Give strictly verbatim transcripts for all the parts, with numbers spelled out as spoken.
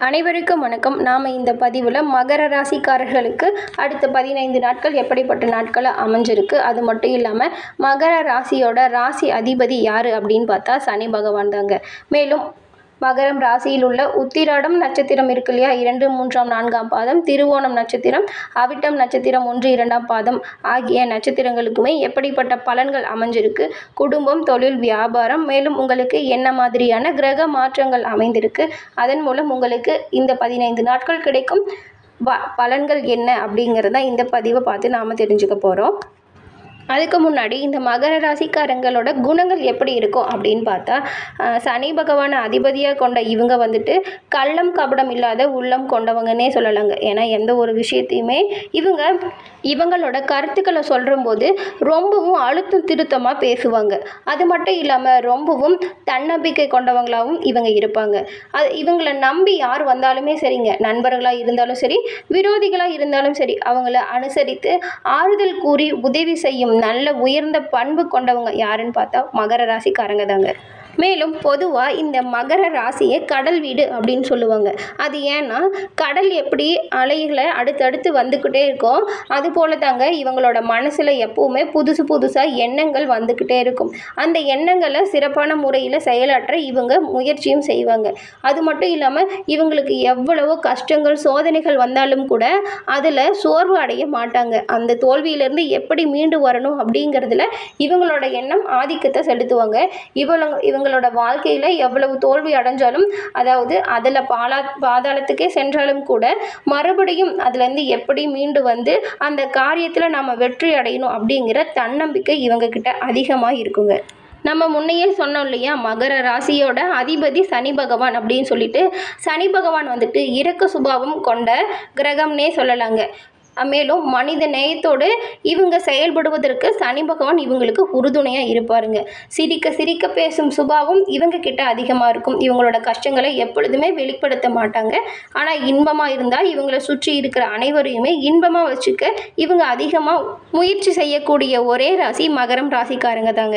அனைவருக்கும் வணக்கம். நாம் இந்த பதிவில் மகர ராசிக்காரர்களுக்கு அடுத்த பதினைந்து நாட்கள் எப்படிப்பட்ட நாட்களை அமைஞ்சிருக்கு, அது மட்டும் இல்லாமல் மகர ராசியோட ராசி அதிபதி யார் அப்படின்னு பார்த்தா சனி பகவான் தாங்க. மேலும் மகரம் ராசியில் உள்ள உத்திராடம் நட்சத்திரம் இருக்கு இல்லையா, இரண்டு மூன்றாம் நான்காம் பாதம், திருவோணம் நட்சத்திரம், அவிட்டம் நட்சத்திரம் ஒன்று இரண்டாம் பாதம் ஆகிய நட்சத்திரங்களுக்குமே எப்படிப்பட்ட பலன்கள் அமைஞ்சிருக்கு, குடும்பம், தொழில், வியாபாரம், மேலும் உங்களுக்கு என்ன மாதிரியான கிரக மாற்றங்கள் அமைந்திருக்கு, அதன் மூலம் உங்களுக்கு இந்த பதினைந்து நாட்கள் கிடைக்கும் ப பலன்கள் என்ன அப்படிங்கிறத இந்த பதிவை பார்த்து நாம் தெரிஞ்சுக்க போகிறோம். அதுக்கு முன்னாடி இந்த மகர ராசிக்காரங்களோட குணங்கள் எப்படி இருக்கும் அப்படின்னு பார்த்தா, சனி பகவானை அதிபதியாக கொண்ட இவங்க வந்துட்டு கள்ளம் கபடம் இல்லாத உள்ளம் கொண்டவங்கன்னே சொல்லலாங்க. ஏன்னா எந்த ஒரு விஷயத்தையுமே இவங்க இவங்களோட கருத்துக்களை சொல்லும்போது ரொம்பவும் அழுத்தம் திருத்தமாக பேசுவாங்க. அது மட்டும் இல்லாமல் ரொம்பவும் தன்னம்பிக்கை கொண்டவங்களாகவும் இவங்க இருப்பாங்க. அது இவங்களை நம்பி யார் வந்தாலுமே சரிங்க, நண்பர்களாக இருந்தாலும் சரி, விரோதிகளாக இருந்தாலும் சரி, அவங்கள அனுசரித்து ஆறுதல் கூறி உதவி செய்யும் நல்ல உயர்ந்த பண்பு கொண்டவங்க யாருன்னு பார்த்தா மகர ராசிக்காரங்க தாங்க. மேலும் பொதுவாக இந்த மகர ராசியை கடல் வீடு அப்படின்னு சொல்லுவாங்க. அது ஏன்னா கடல் எப்படி அலைகளை அடுத்தடுத்து வந்துக்கிட்டே இருக்கும், அது போல தாங்க இவங்களோட மனசில் எப்போவுமே புதுசு புதுசாக எண்ணங்கள் வந்துக்கிட்டே இருக்கும். அந்த எண்ணங்களை சிறப்பான முறையில் செயலாற்ற இவங்க முயற்சியும் செய்வாங்க. அது மட்டும் இல்லாமல் இவங்களுக்கு எவ்வளவோ கஷ்டங்கள் சோதனைகள் வந்தாலும் கூட அதில் சோர்வு அடைய மாட்டாங்க. அந்த தோல்வியிலேருந்து எப்படி மீண்டு வரணும் அப்படிங்கிறதுல இவங்களோட எண்ணம் ஆதிக்கத்தை செலுத்துவாங்க. இவங்க இவங்க இவங்களோட வாழ்க்கையில் எவ்வளவு தோல்வி அடைஞ்சாலும், அதாவது அதில் பாலா பாதாளத்துக்கே சென்றாலும் கூட மறுபடியும் அதுலேருந்து எப்படி மீண்டு வந்து அந்த காரியத்தில் நம்ம வெற்றி அடையணும் அப்படிங்கிற தன்னம்பிக்கை இவங்க கிட்ட அதிகமாக இருக்குங்க. நம்ம முன்னையே சொன்னோம் இல்லையா, மகர ராசியோட அதிபதி சனி பகவான் அப்படின்னு சொல்லிட்டு, சனி பகவான் வந்துட்டு இரக்க சுபாவம் கொண்ட கிரகம்னே சொல்லலாங்க. மேலும் மனித நேயத்தோடு இவங்க செயல்படுவதற்கு சனி பகவான் இவங்களுக்கு உறுதுணையாக இருப்பாருங்க. சிரிக்க சிரிக்க பேசும் சுபாவம் இவங்க கிட்ட அதிகமாக இருக்கும். இவங்களோட கஷ்டங்களை எப்பொழுதுமே வெளிப்படுத்த மாட்டாங்க. ஆனால் இன்பமாக இருந்தால் இவங்களை சுற்றி இருக்கிற அனைவரையுமே இன்பமாக வச்சுக்க இவங்க அதிகமாக முயற்சி செய்யக்கூடிய ஒரே ராசி மகரம் ராசிக்காரங்க தாங்க.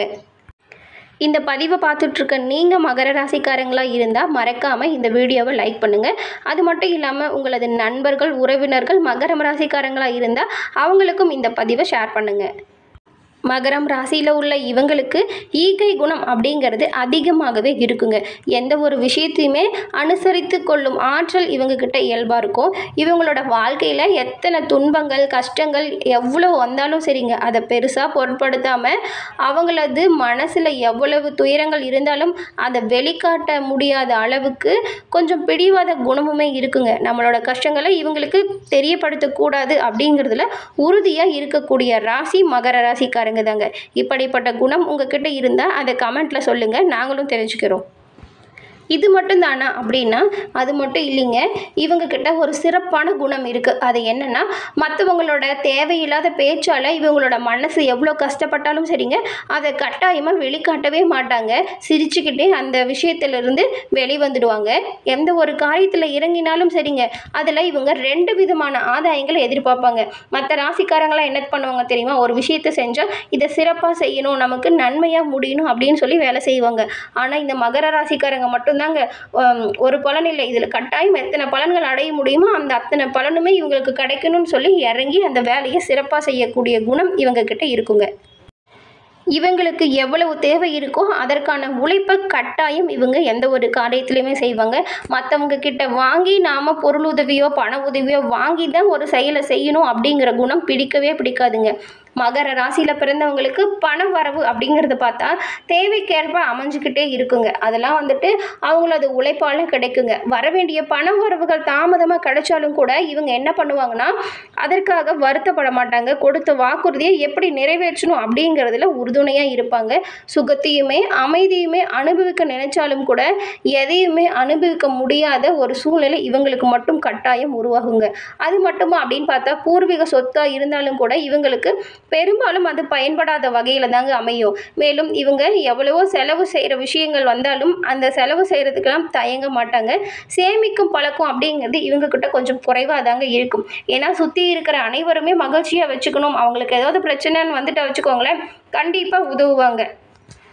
இந்த பதிவை பார்த்துட்ருக்க நீங்கள் மகர ராசிக்காரங்களாக இருந்தால் மறக்காமல் இந்த வீடியோவை லைக் பண்ணுங்கள். அது மட்டும் இல்லாமல் உங்களது நண்பர்கள், உறவினர்கள் மகரம் ராசிக்காரங்களாக இருந்தால் அவங்களுக்கும் இந்த பதிவை ஷேர் பண்ணுங்கள். மகரம் ராசியில் உள்ள இவங்களுக்கு ஈகை குணம் அப்படிங்கிறது அதிகமாகவே இருக்குங்க. எந்த ஒரு விஷயத்தையுமே அனுசரித்து கொள்ளும் ஆற்றல் இவங்கக்கிட்ட இயல்பாக இருக்கும். இவங்களோட வாழ்க்கையில் எத்தனை துன்பங்கள் கஷ்டங்கள் எவ்வளோ வந்தாலும் சரிங்க, அதை பெருசாக பொருட்படுத்தாமல் அவங்களது மனசில் எவ்வளவு துயரங்கள் இருந்தாலும் அதை வெளிக்காட்ட முடியாத அளவுக்கு கொஞ்சம் பிடிவாத குணமுமே இருக்குங்க. நம்மளோட கஷ்டங்களை இவங்களுக்கு தெரியப்படுத்தக்கூடாது அப்படிங்கிறதுல உறுதியாக இருக்கக்கூடிய ராசி மகர ராசிக்காரங்க தாங்க. இப்படிப்பட்ட குணம் உங்ககிட்ட இருந்தால் அதை கமெண்ட்ல சொல்லுங்க, நாங்களும் தெரிஞ்சுக்கிறோம். இது மட்டும் தானா அப்படின்னா அது மட்டும் இல்லைங்க. இவங்கக்கிட்ட ஒரு சிறப்பான குணம் இருக்குது. அது என்னென்னா, மற்றவங்களோட தேவையில்லாத பேச்சால் இவங்களோட மனசு எவ்வளோ கஷ்டப்பட்டாலும் சரிங்க, அதை கட்டாயமாக வெளிக்காட்டவே மாட்டாங்க. சிரிச்சுக்கிட்டே அந்த விஷயத்திலிருந்து வெளிவந்துடுவாங்க. எந்த ஒரு காரியத்தில் இறங்கினாலும் சரிங்க, அதில் இவங்க ரெண்டு விதமான ஆதாயங்களை எதிர்பார்ப்பாங்க. மற்ற ராசிக்காரங்களாம் என்ன பண்ணுவாங்க தெரியுமா, ஒரு விஷயத்தை செஞ்சால் இதை சிறப்பாக செய்யணும், நமக்கு நன்மையாக முடியணும் அப்படின்னு சொல்லி வேலை செய்வாங்க. ஆனால் இந்த மகர ராசிக்காரங்க மட்டும் தாங்க ஒரு பலன் இல்லை, இதில் கட்டாயம் எத்தனை பலன்கள் அடைய முடியுமோ அந்த அத்தனை பலனுமே இவங்களுக்கு கிடைக்கணும்னு சொல்லி இறங்கி அந்த வேலையை சிறப்பாக செய்யக்கூடிய குணம் இவங்க கிட்ட இருக்குங்க. இவங்களுக்கு எவ்வளவு தேவை இருக்கோ அதற்கான உழைப்பை கட்டாயம் இவங்க எந்த ஒரு காரியத்திலையுமே செய்வாங்க. மற்றவங்க கிட்ட வாங்கி நாம் பொருள் உதவியோ பண உதவியோ வாங்கி தான் ஒரு செயலை செய்யணும் அப்படிங்கிற குணம் பிடிக்கவே பிடிக்காதுங்க. மகர ராசியில் பிறந்தவங்களுக்கு பண வரவு அப்படிங்கிறத பார்த்தா தேவைக்கேற்ப அமைஞ்சிக்கிட்டே இருக்குங்க. அதெல்லாம் வந்துட்டு அவங்களது உழைப்பால் கிடைக்குங்க. வர வேண்டிய பண வரவுகள் தாமதமாக கிடைச்சாலும் கூட இவங்க என்ன பண்ணுவாங்கன்னா அதற்காக வருத்தப்பட மாட்டாங்க. கொடுத்த வாக்குறுதியை எப்படி நிறைவேற்றணும் அப்படிங்கிறதுல உறுதுணையாக இருப்பாங்க. சுகத்தையுமே அமைதியுமே அனுபவிக்க நினைச்சாலும் கூட எதையுமே அனுபவிக்க முடியாத ஒரு சூழ்நிலை இவங்களுக்கு மட்டும் கட்டாயம் உருவாகுங்க. அது மட்டுமா அப்படின்னு பார்த்தா பூர்வீக சொத்தாக இருந்தாலும் கூட இவங்களுக்கு பெரும்பாலும் அது பயன்படாத வகையில் தாங்க அமையும். மேலும் இவங்க எவ்வளவோ செலவு செய்கிற விஷயங்கள் வந்தாலும் அந்த செலவு செய்கிறதுக்கெல்லாம் தயங்க மாட்டாங்க. சேமிக்கும் பழக்கம் அப்படிங்கிறது இவங்கக்கிட்ட கொஞ்சம் குறைவாக தாங்க இருக்கும். ஏன்னா சுற்றி இருக்கிற அனைவருமே மகிழ்ச்சியாக வச்சுக்கணும், அவங்களுக்கு ஏதாவது பிரச்சனைன்னு வந்துட்டு வச்சுக்கோங்களேன், கண்டிப்பாக உதவுவாங்க.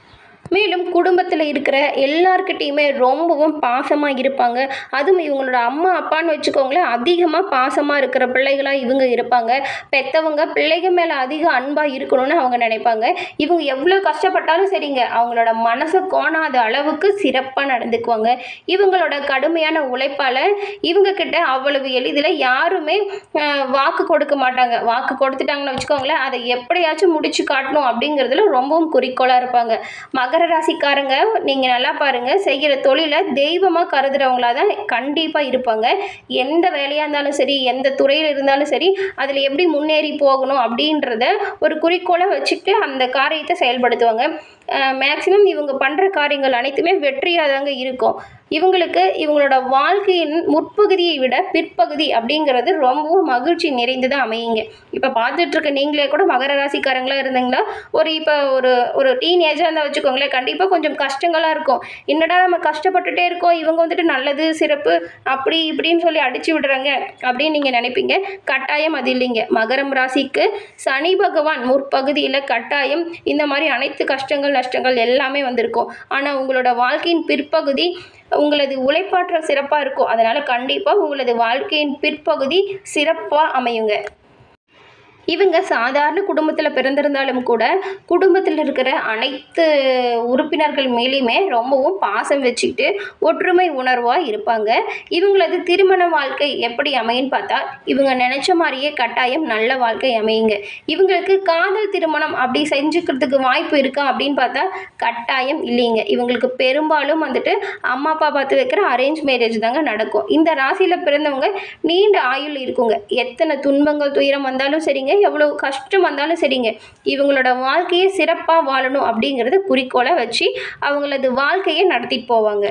மேலும் குடும்பத்தில் இருக்கிற எல்லார்கிட்டையுமே ரொம்பவும் பாசமாக இருப்பாங்க. அதுவும் இவங்களோட அம்மா அப்பான்னு வச்சுக்கோங்களேன், அதிகமாக பாசமாக இருக்கிற பிள்ளைகளாக இவங்க இருப்பாங்க. பெற்றவங்க பிள்ளைகள் மேலே அதிக அன்பாக இருக்கணும்னு அவங்க நினைப்பாங்க. இவங்க எவ்வளோ கஷ்டப்பட்டாலும் சரிங்க, அவங்களோட மனசை கோணாத அளவுக்கு சிறப்பாக நடந்துக்குவாங்க. இவங்களோட கடுமையான உழைப்பால் இவங்கக்கிட்ட அவ்வளவு எளிதில் யாருமே வாக்கு கொடுக்க மாட்டாங்க. வாக்கு கொடுத்துட்டாங்கன்னு வச்சுக்கோங்களேன், அதை எப்படியாச்சும் முடிச்சு காட்டணும் அப்படிங்கிறதுல ரொம்பவும் குறிக்கோளாக இருப்பாங்க. மகர ராசிக்காரங்க நீங்கள் நல்லா பாருங்கள், செய்கிற தொழிலை தெய்வமாக கருதுறவங்களாக தான் கண்டிப்பாக இருப்பாங்க. எந்த வேலையாக இருந்தாலும் சரி, எந்த துறையில் இருந்தாலும் சரி, அதில் எப்படி முன்னேறி போகணும் அப்படின்றத ஒரு குறிக்கோளை வச்சுட்டு அந்த காரியத்தை செயல்படுத்துவாங்க. மேக்சிமம் இவங்க பண்ணுற காரியங்கள் அனைத்துமே வெற்றியாக தாங்க இருக்கும். இவங்களுக்கு இவங்களோட வாழ்க்கையின் முற்பகுதியை விட பிற்பகுதி அப்படிங்கிறது ரொம்பவும் மகிழ்ச்சி நிறைந்ததாக அமையுங்க. இப்போ பார்த்துட்ருக்க நீங்களே கூட மகர ராசிக்காரங்களாக இருந்தீங்கன்னா, ஒரு இப்போ ஒரு ஒரு டீனேஜாக இருந்தால் வச்சுக்கோங்களேன், கண்டிப்பாக கொஞ்சம் கஷ்டங்களாக இருக்கும். என்னடா நம்ம கஷ்டப்பட்டுட்டே இருக்கோம், இவங்க வந்துட்டு நல்லது சிறப்பு அப்படி இப்படின்னு சொல்லி அடித்து விடுறாங்க அப்படின்னு நீங்கள் நினைப்பீங்க. கட்டாயம் அது இல்லைங்க. மகரம் ராசிக்கு சனி பகவான் முற்பகுதியில் கட்டாயம் இந்த மாதிரி அனைத்து கஷ்டங்கள் நஷ்டங்கள் எல்லாமே வந்திருக்கும். ஆனால் உங்களோட வாழ்க்கையின் பிற்பகுதி உங்களது உழைப்பாற்றல் சிறப்பாக இருக்கும். அதனால் கண்டிப்பாக உங்களது வாழ்க்கையின் பிற்பகுதி சிறப்பாக அமையுங்க. இவங்க சாதாரண குடும்பத்தில் பிறந்திருந்தாலும் கூட குடும்பத்தில் இருக்கிற அனைத்து உறுப்பினர்கள் மேலேயுமே ரொம்பவும் பாசம் வச்சுக்கிட்டு ஒற்றுமை உணர்வாக இருப்பாங்க. இவங்களது திருமண வாழ்க்கை எப்படி அமையுன்னு பார்த்தா, இவங்க நினச்ச மாதிரியே கட்டாயம் நல்ல வாழ்க்கை அமையுங்க. இவங்களுக்கு காதல் திருமணம் அப்படி செஞ்சுக்கிறதுக்கு வாய்ப்பு இருக்கா அப்படின்னு பார்த்தா கட்டாயம் இல்லைங்க. இவங்களுக்கு பெரும்பாலும் வந்துட்டு அம்மா அப்பா பார்த்து வைக்கிற அரேஞ்ச் மேரேஜ் தாங்க நடக்கும். இந்த ராசியில் பிறந்தவங்க நீண்ட ஆயுள் இருக்குங்க. எத்தனை துன்பங்கள் துயரம் வந்தாலும் சரிங்க, எவ்வளவு கஷ்டம் வந்தாலும் சரிங்க, இவங்களோட வாழ்க்கையை சிறப்பாக வாழணும் அப்படிங்கிறத குறிக்கோளை வச்சு அவங்களது வாழ்க்கையை நடத்திட்டு போவாங்க.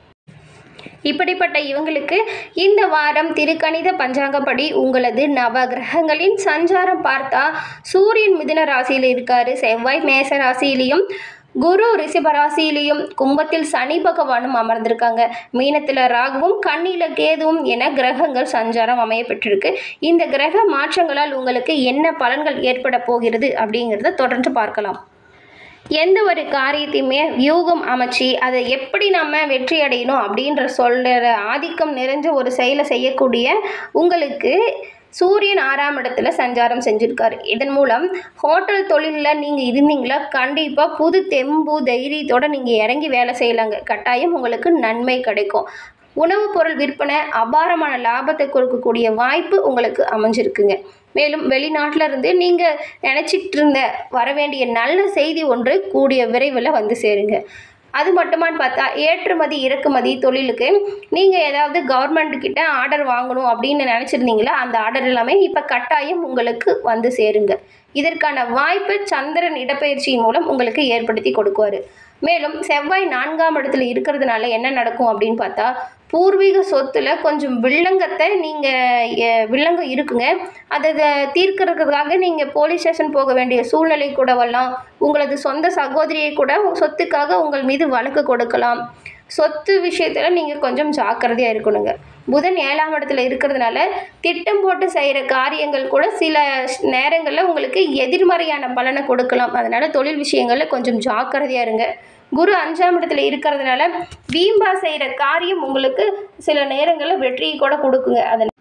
இப்படிப்பட்ட இவங்களுக்கு இந்த வாரம் திருக்கணித பஞ்சாங்கப்படி உங்களது நவ கிரகங்களின் சஞ்சாரம் பார்த்தா, சூரியன் மிதுன ராசியில் இருக்காரு, செவ்வாய் மேச ராசியிலையும், குரு ரிஷபராசியிலையும், கும்பத்தில் சனி பகவானும் அமர்ந்திருக்காங்க. மீனத்தில் ராகுவும் கன்னியில கேதுவும் என கிரகங்கள் சஞ்சாரம் அமைய பெற்றிருக்கு. இந்த கிரக மாற்றங்களால் உங்களுக்கு என்ன பலன்கள் ஏற்பட போகிறது அப்படிங்கிறத தொடர்ந்து பார்க்கலாம். எந்த ஒரு காரியத்தையுமே வியூகம் அமைச்சு அதை எப்படி நம்ம வெற்றி அடையணும் அப்படின்ற சொல்கிற ஆதிக்கம் நிறைஞ்ச ஒரு செயலை செய்யக்கூடிய உங்களுக்கு சூரியன் ஆறாம் இடத்துல சஞ்சாரம் செஞ்சுருக்காரு. இதன் மூலம் ஹோட்டல் தொழிலில் நீங்கள் இருந்தீங்களா, கண்டிப்பாக புது தெம்பு தைரியத்தோடு நீங்கள் இறங்கி வேலை செய்யலாங்க. கட்டாயம் உங்களுக்கு நன்மை கிடைக்கும். உணவுப் பொருள் விற்பனை அபாரமான லாபத்தை கொடுக்கக்கூடிய வாய்ப்பு உங்களுக்கு அமைஞ்சிருக்குங்க. மேலும் வெளிநாட்டில் இருந்து நீங்கள் நினச்சிட்டு இருந்த வர வேண்டிய நல்ல செய்தி ஒன்று கூடிய விரைவில் வந்து சேருங்க. அது மட்டுமான்னு பார்த்தா, ஏற்றுமதி இறக்குமதி தொழிலுக்கு நீங்கள் ஏதாவது கவர்மெண்ட்டுக்கிட்ட ஆர்டர் வாங்கணும் அப்படின்னு நினச்சிருந்தீங்களா, அந்த ஆர்டர் எல்லாமே இப்போ கட்டாயம் உங்களுக்கு வந்து சேருங்க. இதற்கான வாய்ப்பு சந்திரன் இடப்பெயர்ச்சியின் மூலம் உங்களுக்கு ஏற்படுத்தி கொடுக்குவார். மேலும் செவ்வாய் நான்காம் இடத்துல இருக்கிறதுனால என்ன நடக்கும் அப்படின்னு பார்த்தா, பூர்வீக சொத்தில் கொஞ்சம் வில்லங்கத்தை நீங்கள் வில்லங்கம் இருக்குங்க. அதை தீர்க்கிறதுக்காக நீங்கள் போலீஸ் ஸ்டேஷன் போக வேண்டிய சூழ்நிலை கூட வரலாம். உங்களது சொந்த சகோதரியை கூட சொத்துக்காக உங்கள் மீது வழக்கு கொடுக்கலாம். சொத்து விஷயத்தில் நீங்கள் கொஞ்சம் ஜாக்கிரதையாக இருக்கணுங்க. புதன் ஏழாம் இடத்துல இருக்கிறதுனால திட்டம் போட்டு செய்கிற காரியங்கள் கூட சில நேரங்களில் உங்களுக்கு எதிர்மறையான பலனை கொடுக்கலாம். அதனால் தொழில் விஷயங்களில் கொஞ்சம் ஜாக்கிரதையாக இருங்க. குரு அஞ்சாம் இடத்துல இருக்கிறதுனால வீம்பா செய்கிற காரியம் உங்களுக்கு சில நேரங்களில் வெற்றியை கூட கொடுக்குங்க. அதனால்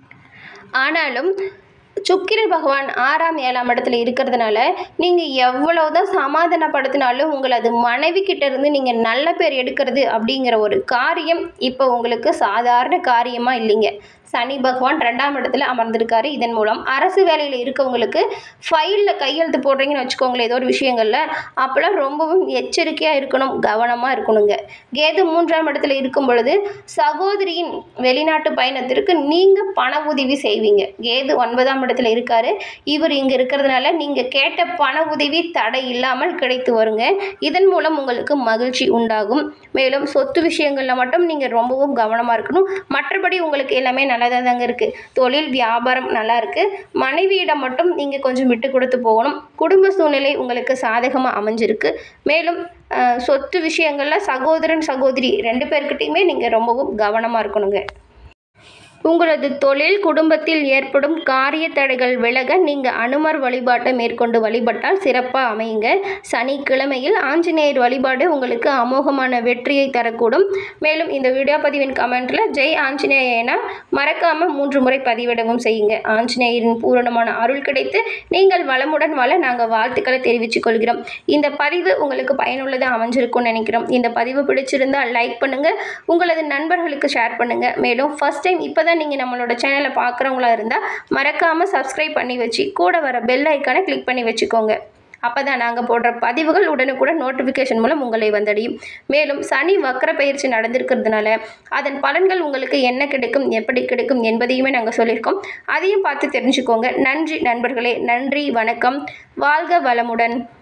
ஆனாலும் சுக்கிர பகவான் ஆறாம் ஏழாம் இடத்துல இருக்கிறதுனால நீங்கள் எவ்வளவுதான் சமாதானப்படுத்தினாலும் உங்களது மனைவி கிட்ட இருந்து நீங்கள் நல்ல பேர் எடுக்கிறது அப்படிங்கிற ஒரு காரியம் இப்போ உங்களுக்கு சாதாரண காரியமாக இல்லைங்க. சனி பகவான் ரெண்டாம் இடத்துல அமர்ந்திருக்காரு. இதன் மூலம் அரசு வேலையில் இருக்கவங்களுக்கு ஃபைலில் கையெழுத்து போடுறீங்கன்னு வச்சுக்கோங்களேன், ஏதோ ஒரு விஷயங்களில், அப்போல்லாம் ரொம்பவும் எச்சரிக்கையாக இருக்கணும், கவனமாக இருக்கணுங்க. கேது மூன்றாம் இடத்துல இருக்கும் பொழுது சகோதரியின் வெளிநாட்டு பயணத்திற்கு நீங்கள் பண உதவி செய்வீங்க. கேது ஒன்பதாம் இடத்துல இருக்காரு. இவர் இங்கே இருக்கிறதுனால நீங்கள் கேட்ட பண உதவி தடை இல்லாமல் கிடைத்து வருங்க. இதன் மூலம் உங்களுக்கு மகிழ்ச்சி உண்டாகும். மேலும் சொத்து விஷயங்களில் மட்டும் நீங்கள் ரொம்பவும் கவனமாக இருக்கணும். மற்றபடி உங்களுக்கு எல்லாமே நல்லதாக தாங்க இருக்குது. தொழில் வியாபாரம் நல்லா இருக்குது. மனைவியிடம் மட்டும் நீங்கள் கொஞ்சம் விட்டு கொடுத்து போகணும். குடும்ப சூழ்நிலை உங்களுக்கு சாதகமாக அமைஞ்சிருக்கு. மேலும் சொத்து விஷயங்களில் சகோதரன் சகோதரி ரெண்டு பேர்கிட்டையுமே நீங்கள் ரொம்பவும் கவனமாக இருக்கணுங்க. உங்களது தொழில் குடும்பத்தில் ஏற்படும் காரிய தடைகள் விலக நீங்கள் அனுமர் வழிபாட்டை மேற்கொண்டு வழிபட்டால் சிறப்பாக அமையுங்க. சனிக்கிழமையில் ஆஞ்சநேயர் வழிபாடு உங்களுக்கு அமோகமான வெற்றியை தரக்கூடும். மேலும் இந்த வீடியோ பதிவின் கமெண்ட்டில் ஜெய் ஆஞ்சநேயனா மறக்காமல் மூன்று முறை பதிவிடவும் செய்யுங்க. ஆஞ்சநேயரின் பூரணமான அருள் கிடைத்து நீங்கள் வளமுடன் வாழ நாங்கள் வாழ்த்துக்களை தெரிவித்துக் கொள்கிறோம். இந்த பதிவு உங்களுக்கு பயனுள்ளதாக அமைஞ்சிருக்கும்னு நினைக்கிறோம். இந்த பதிவு பிடிச்சிருந்தால் லைக் பண்ணுங்கள், உங்களது நண்பர்களுக்கு ஷேர் பண்ணுங்கள். மேலும் ஃபர்ஸ்ட் டைம் இப்போ தான் நீங்கள் நம்மளோட சேனலை பார்க்குறவங்களா இருந்தால் மறக்காமல் சப்ஸ்கிரைப் பண்ணி வச்சு கூட வர பெல் ஐக்கானை கிளிக் பண்ணி வச்சுக்கோங்க. அப்போ தான் நாங்கள் போடுற பதிவுகள் உடனுக்குடன் நோட்டிஃபிகேஷன் மூலம் உங்களை வந்தடையும். மேலும் சனி வக்கர பயிற்சி நடந்திருக்கிறதுனால அதன் பலன்கள் உங்களுக்கு என்ன கிடைக்கும், எப்படி கிடைக்கும் என்பதையுமே நாங்கள் சொல்லியிருக்கோம். அதையும் பார்த்து தெரிஞ்சுக்கோங்க. நன்றி நண்பர்களே, நன்றி, வணக்கம், வாழ்க வளமுடன்.